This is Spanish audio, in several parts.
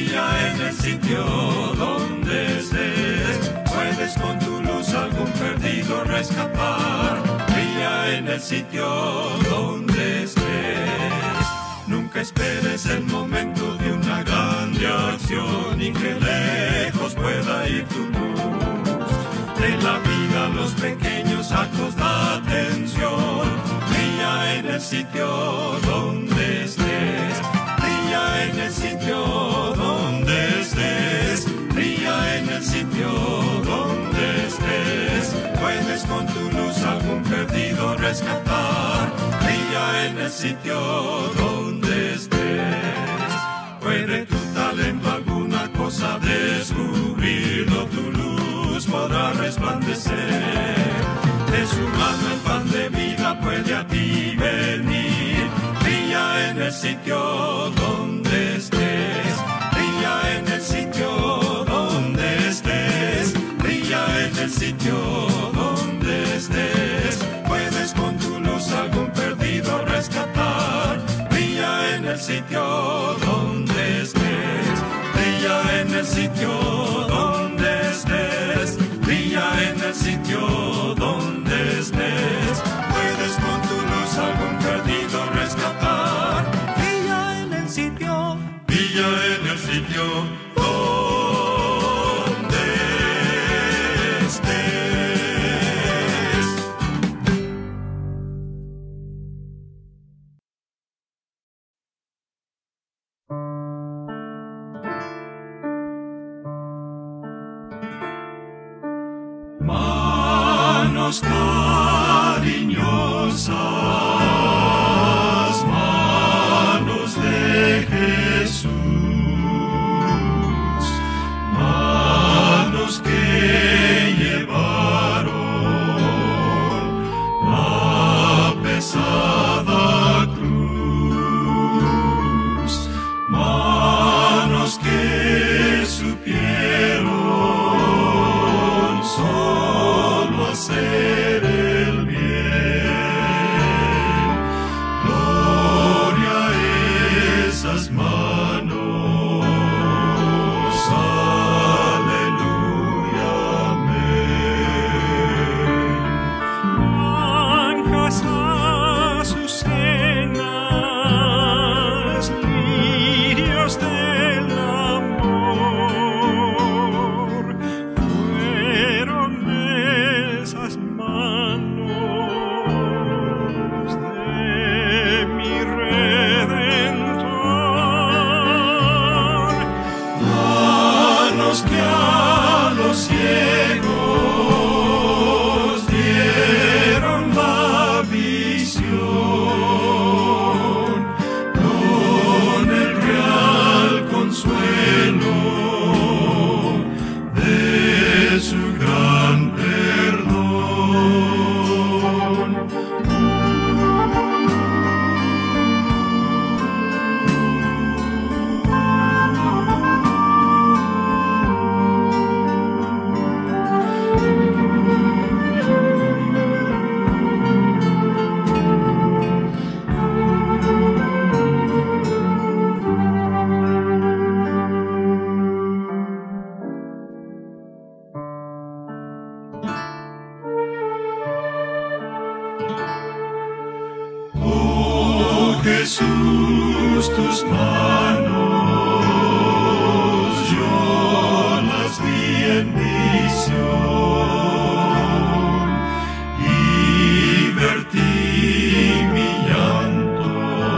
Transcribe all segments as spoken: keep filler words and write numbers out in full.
brilla en el sitio donde estés. Puedes con tu luz algún perdido rescatar. Brilla en el sitio donde estés. Nunca esperes el momento de una grande acción y que lejos pueda ir tu luz. De la vida los pequeños actos da atención. Brilla en el sitio donde estés. Brilla en el sitio donde estés. Brilla en el sitio donde estés. Puedes con tu luz algún perdido rescatar. Brilla en el sitio donde estés. Puede tu talento alguna cosa descubrirlo, tu luz podrá resplandecer. De su mano el pan de vida puede a ti venir. Brilla en el sitio donde estés. Brilla en el sitio donde estés. Brilla en el sitio donde estés. Puedes con tu luz algún perdido rescatar. Brilla en el sitio donde estés. Brilla en el sitio donde estés. Brilla en el sitio donde estés. Puedes con tu luz algún perdido rescatar. Brilla en el sitio. Brilla en el sitio donde estés. Manos cariñosas, manos de Jesús, manos que llevaron la pesada cruz, manos que supieron solo hacer el bien. Gloria a esas manos, aleluya, amén. Blancas azucenas, lirios del amor, fueron esas manos de mi Redentor, manos que a los ciegos dieron la visión, con el real consuelo de su gran perdón. Oh Jesús, tus manos yo las vi en visión y vertí mi llanto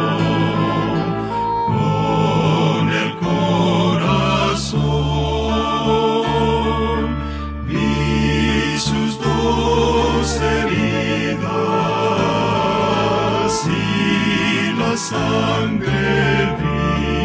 con el corazón. Vi sus dos heridas y la sangre vi.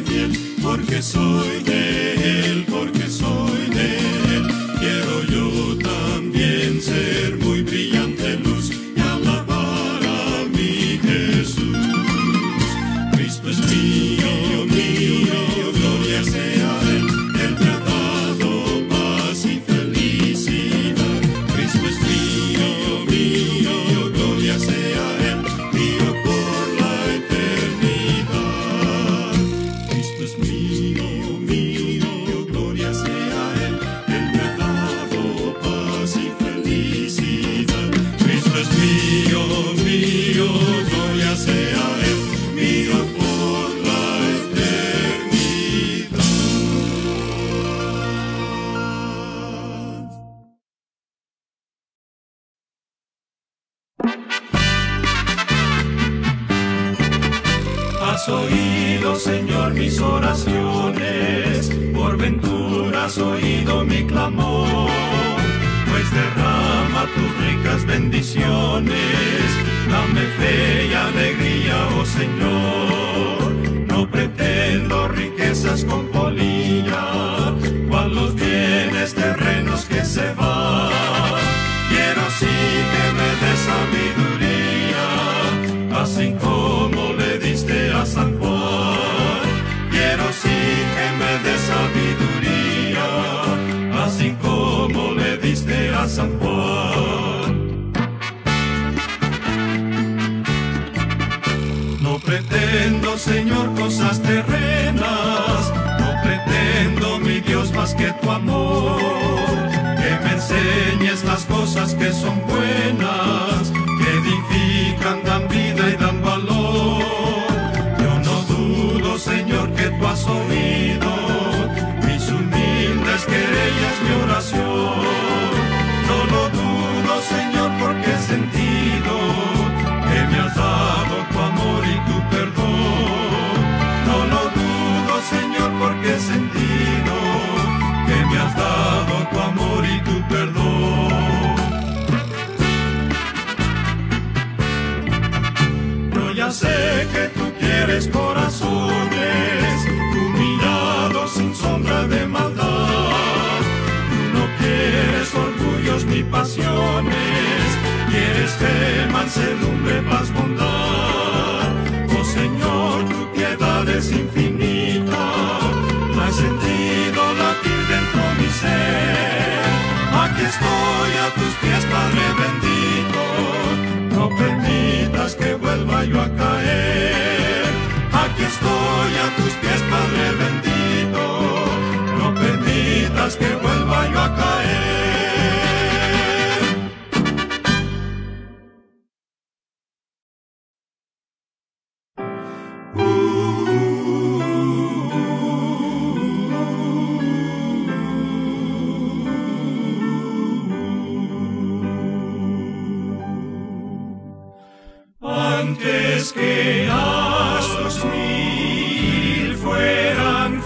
fiel, porque soy de Él, porque soy de Él. Quiero yo también ser muy brillante luz y alabar a mi Jesús. Cristo es mío, mío, gloria sea a Él. Él me ha dado paz y felicidad. Cristo es mío, mío, gloria sea a Él, mío por la eternidad. Cristo es mío, mío, gloria sea a Él. Él me ha dado paz y felicidad. Cristo es mío, mío, gloria sea a Él, mío por la eternidad. Has oído, Señor, mis oraciones, por ventura has oído mi clamor, pues derrama tus ricas bendiciones, dame fe y alegría, oh Señor. No pretendo riquezas con polilla, cual los bienes terrenos que se van. Quiero sí que me des sabiduría, así como le diste a San Juan. Quiero sí que me des sabiduría, así como le diste a San Juan. No pretendo, Señor, cosas terrenas, no pretendo, mi Dios, más que tu amor, que me enseñes las cosas que son buenas, que edifican, dan vida y dan valor. Yo no dudo, Señor, que tú has oído mis humildes querellas, mi oración. No lo dudo, Señor, porque he sentido que me has dado tu amor y tu perdón. No lo dudo, Señor, porque he sentido que me has dado tu amor y tu perdón. Yo ya sé que tú quieres corazones humillados sin sombra de maldad. Tú no quieres orgullos ni pasiones, quieres fe, mansedumbre, paz, bondad. Oh Señor, tu piedad es infinita, no he sentido latir dentro mi ser. Aquí estoy a tus pies, Padre bendito, no permitas que vuelva yo a caer. Aquí estoy a tus pies, Padre bendito, no permitas que vuelva yo a caer. Antes que astros mil fueran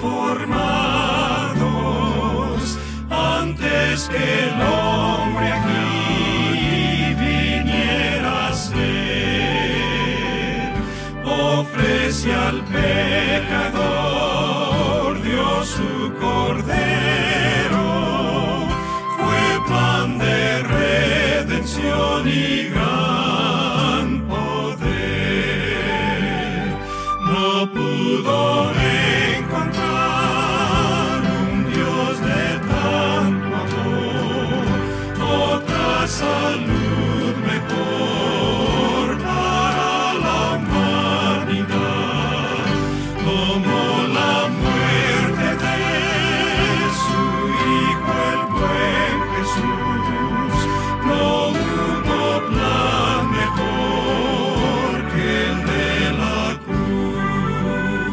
formados, antes que el hombre aquí viniera a ser, ofrece al pecador Dios su cordero, fue pan de redención y gran poder. No pudo encontrar un Dios de tanto amor, otra salud mejor para la humanidad, como la muerte de su Hijo el buen Jesús. No hubo plan mejor que el de la cruz.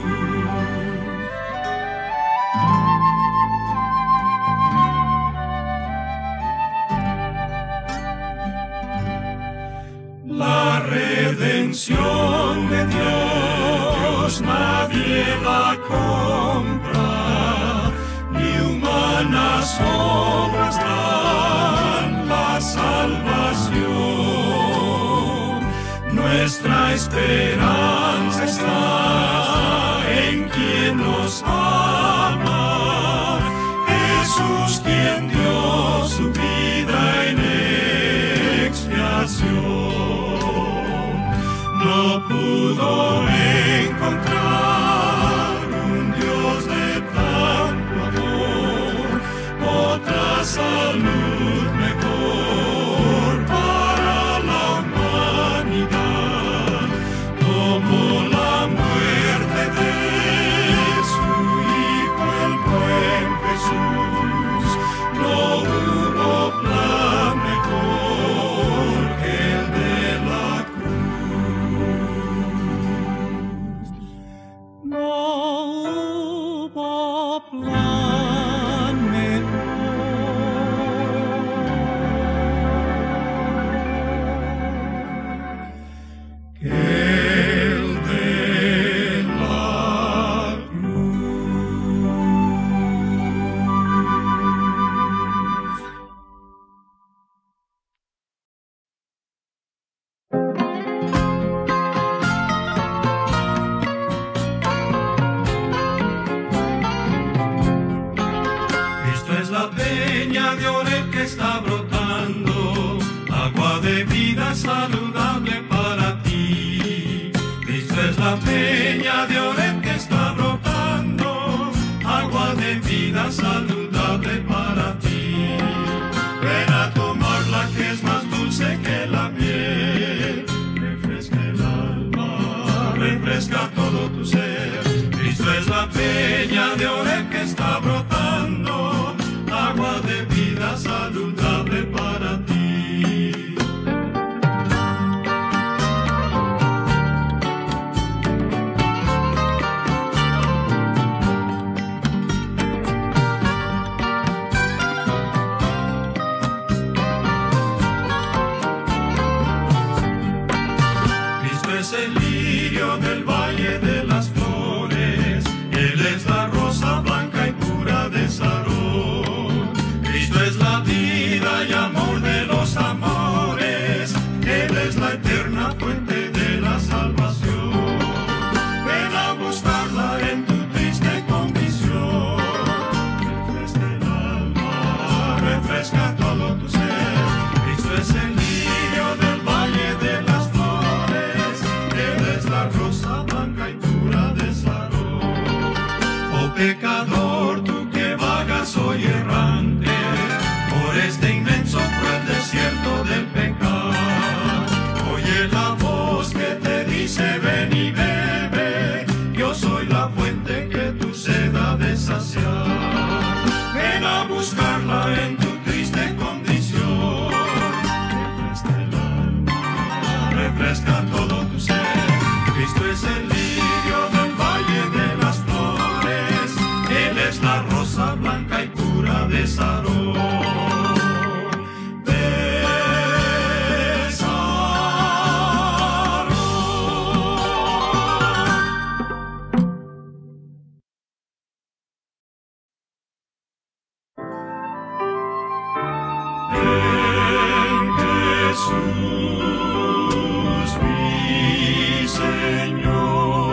La redención de Dios nadie la compra, ni humanas obras dan la salvación. Nuestra esperanza está en quien nos ama, Jesús quien dio su vida en expiación. No pudo encontrar un Dios de tanto amor, otra salud mejor para la humanidad. Tomó la muerte de su Hijo, el buen Jesús. No hubo plan mejor que el de la cruz. No hubo plan mejor que el de la Cristo es la peña de Oreb que está brotando, agua de vida saludable para ti. Cristo es la peña de Oreb que está brotando, agua de vida saludable para ti. Ven a tomarla que es más dulce que la miel, refresca el alma, refresca todo tu ser. Cristo es la peña de Oreb que está brotando, agua de vida saludable para ti. Cristo es el lirio del valle de las flores, Él es la rosa blanca y pura de Sarón. Cristo es la vida y amor de los amores, Él es la eterna fuente de la salvación. Ven a buscarla en tu triste condición, refresca el alma, refresca todo tu ser. Cristo es el lirio del valle de las flores, Él es la rosa blanca y pura de Sarón. Oh pecador, tú que vagas hoy errante por este inmenso cruel desierto del pecado, oye la voz que te dice ven y bebe, yo soy la fuente que tu sed ha de saciar. Ven a buscarla en tu triste condición, refresca el alma, refresca todo tu ser. Cristo es el lirio del valle de las flores, Él es la rosa blanca y pura de Sarón. De Sarón. En Jesús mi Señor.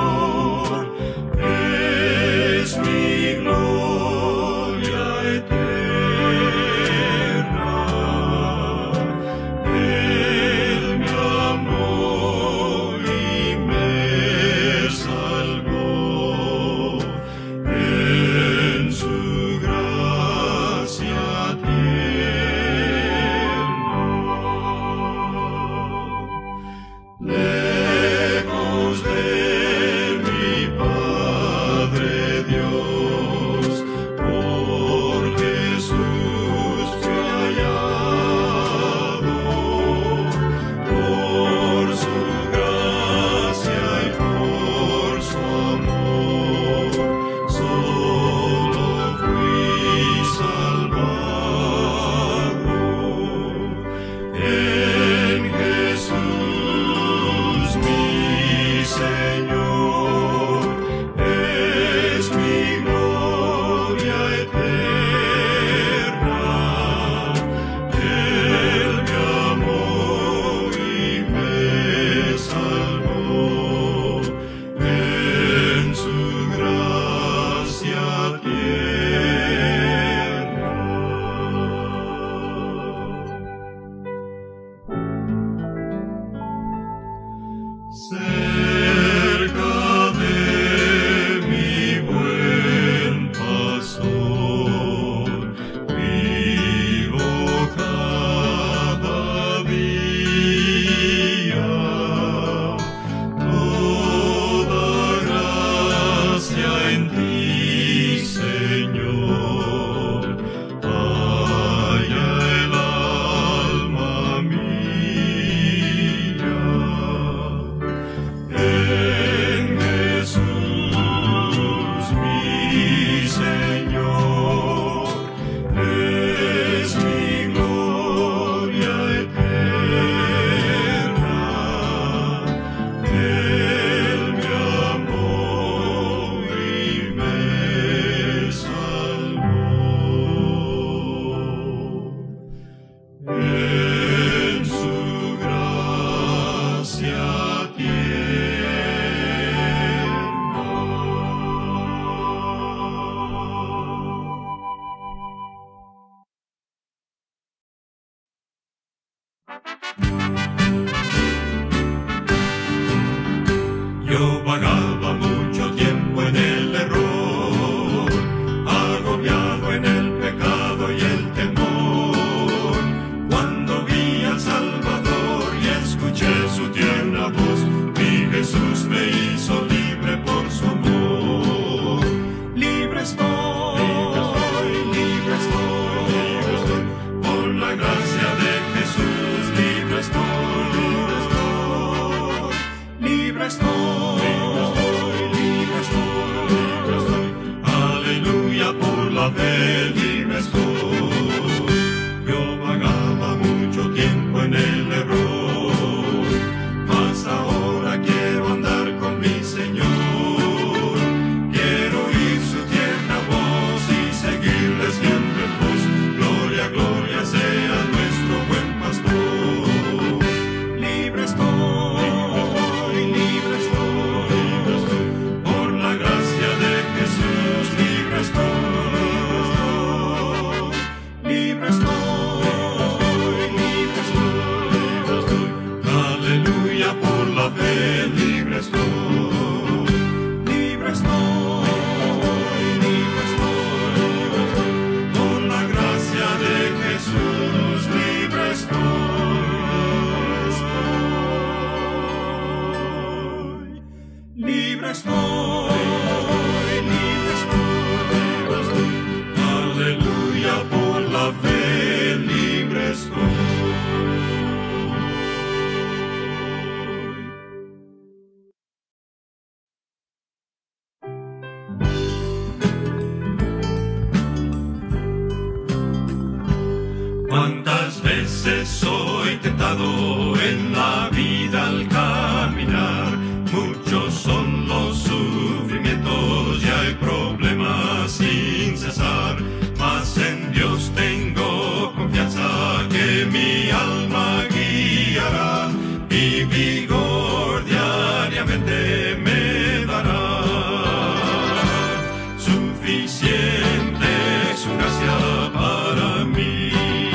Yo vagaba mucho tiempo en el error, agobiado en el pecado y el temor. Cuando vi al Salvador y escuché su tierna voz, mi Jesús me hizo libre por su amor. Libre estoy, libre estoy, libre estoy, por la gracia de Jesús. Libre estoy, libre estoy, libre estoy, libre estoy, libre estoy, aleluya, por la fe, libre estoy. Yo vagaba mucho tiempo en el error, mas ahora quiero andar con mi Señor. Quiero oír su tierna voz y seguirle siempre, pues gloria, gloria sea nuestro buen pastor. Libre estoy, libre estoy, libre estoy, por la gracia de Jesús. Libre estoy, libre estoy, libre estoy, libre estoy, aleluya, por la fe, libre estoy. Libre estoy, libre estoy, libre estoy, por la gracia de Jesús. Libre estoy, libre estoy, libre estoy, libre estoy, aleluya, por la fe, libre estoy. Cuántas veces soy tentado en la vida al caminar. Muchos son los sufrimientos y hay problemas sin cesar. Mas en Dios tengo confianza que mi alma guiará y vigor diariamente me dará. Suficiente es su gracia para mí.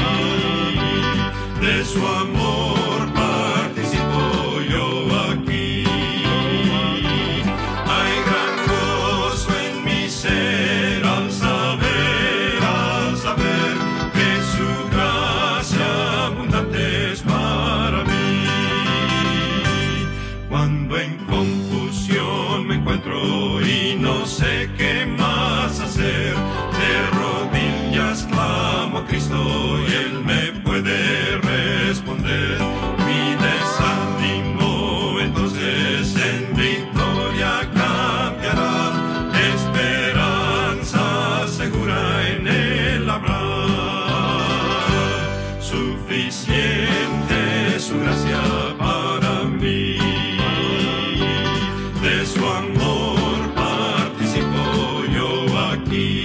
De su amor participo yo aquí. Hay gran gozo en mi ser al saber, al saber que su gracia abundante es para mí. Cuando en confusión me encuentro y no sé qué más hacer, de rodillas clamo a Cristo y Él me puede responder. Mi desánimo entonces en victoria cambiará, esperanza segura en Él habrá. Suficiente es su gracia para mí. De su amor participo yo aquí.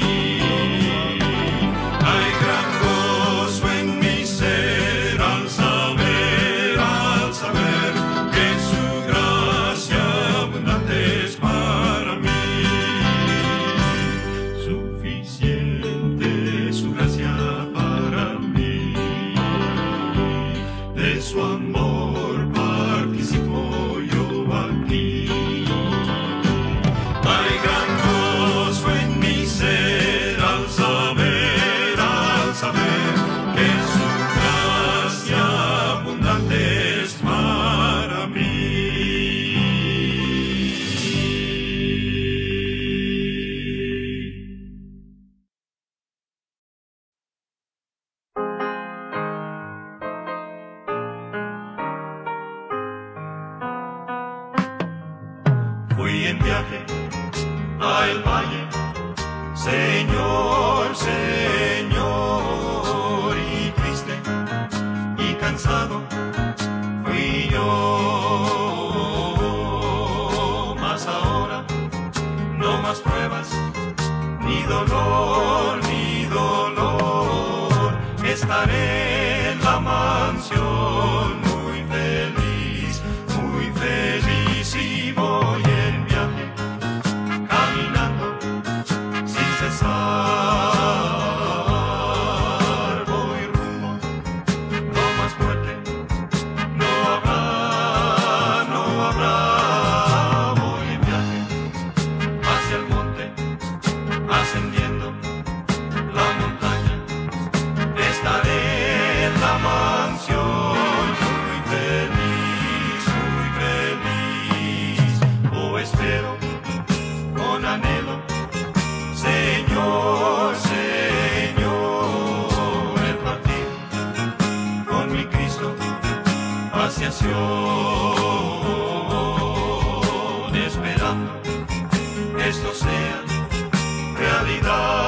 Hay gran gozo en mi ser al saber, al saber que su gracia abundante es para mí. Suficiente es su gracia para mí. De su amor participo yo aquí. Hay gran gozo en mi ser al saber, al saber que su gracia abundante es para mí. Fui en viaje al valle, Señor, Señor, y triste y cansado fui yo. Mas ahora no más pruebas, ni dolor, ni dolor. Estaré en la mansión muy feliz, muy feliz, y voy en viaje caminando sin cesar. Voy rumbo, no más muerte, no habrá, no habrá amor. esperando que esto sea realidad.